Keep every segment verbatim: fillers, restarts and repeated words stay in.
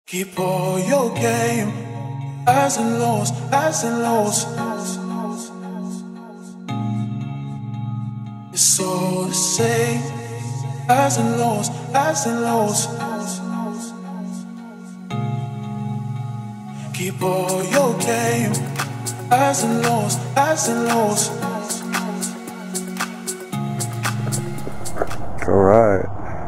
Keep all your game, highs and lows, highs and lows. It's all the same, highs and lows, highs and lows. Keep all your game, highs and lows, highs and lows. All right.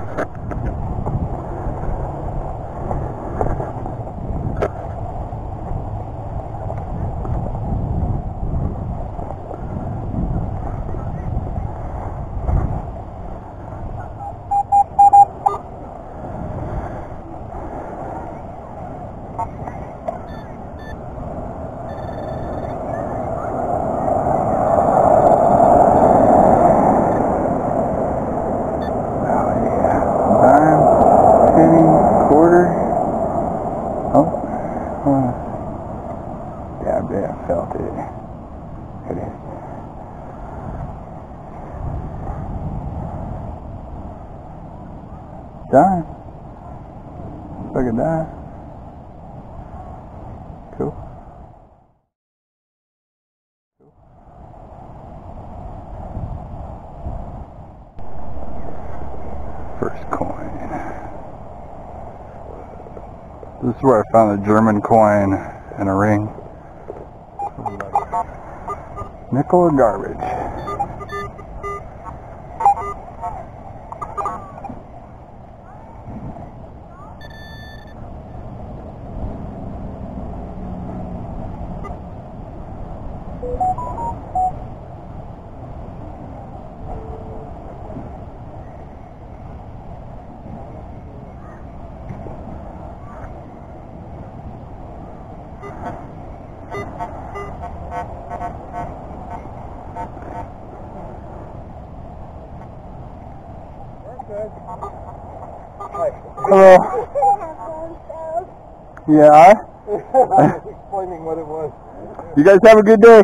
Done. Look at that. Cool. Cool. First coin. This is where I found a German coin in a ring. Nickel or garbage? Hello. Yeah. I was explaining what it was. You guys have a good day.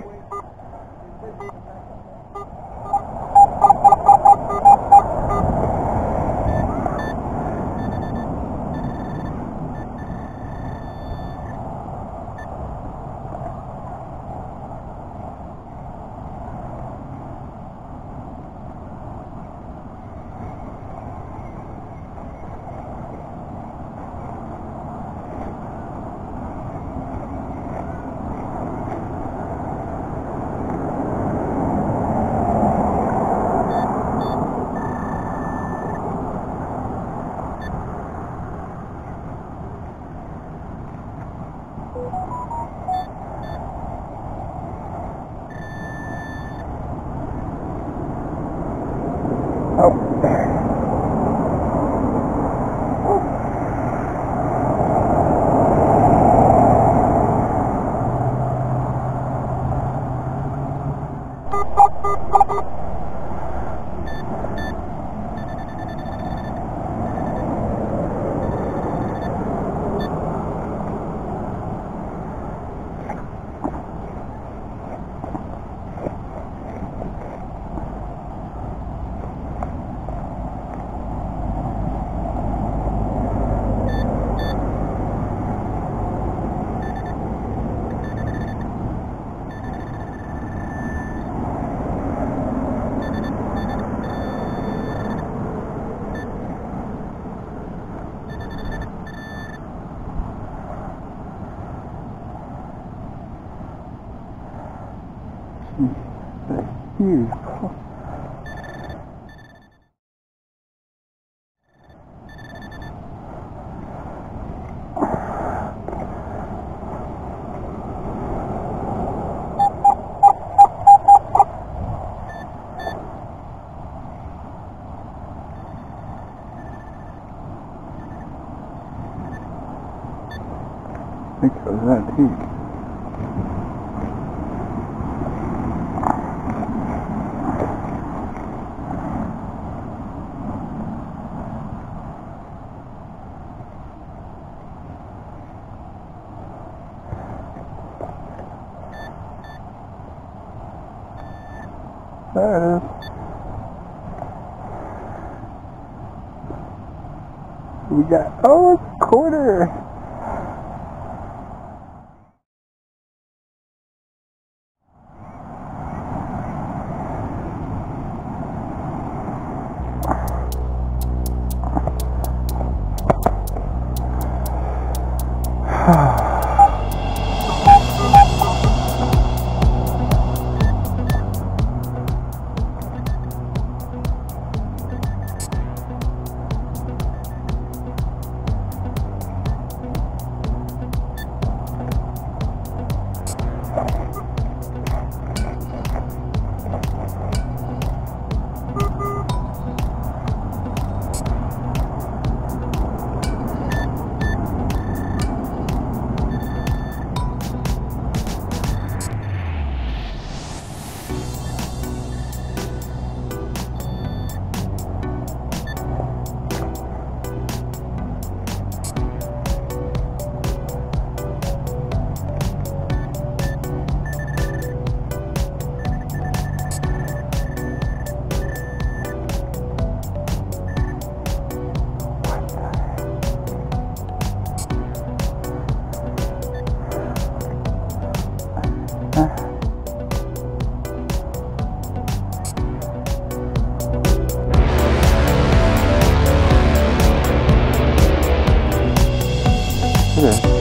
Huge. I think it was that huge. There it is. We got, oh, it's a quarter. Okay.